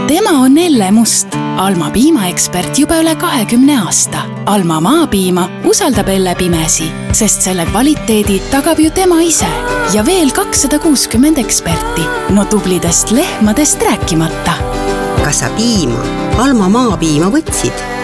tema on Elle Must, Alma piimaekspert juba üle 20 aasta. Alma maapiima usaldab Elle Pimesi, sest selle kvaliteedi tagab ju tema ise ja veel 260 eksperti, no tublidest lehmadest rääkimata. Kas sa piima Alma maapiima võtsid?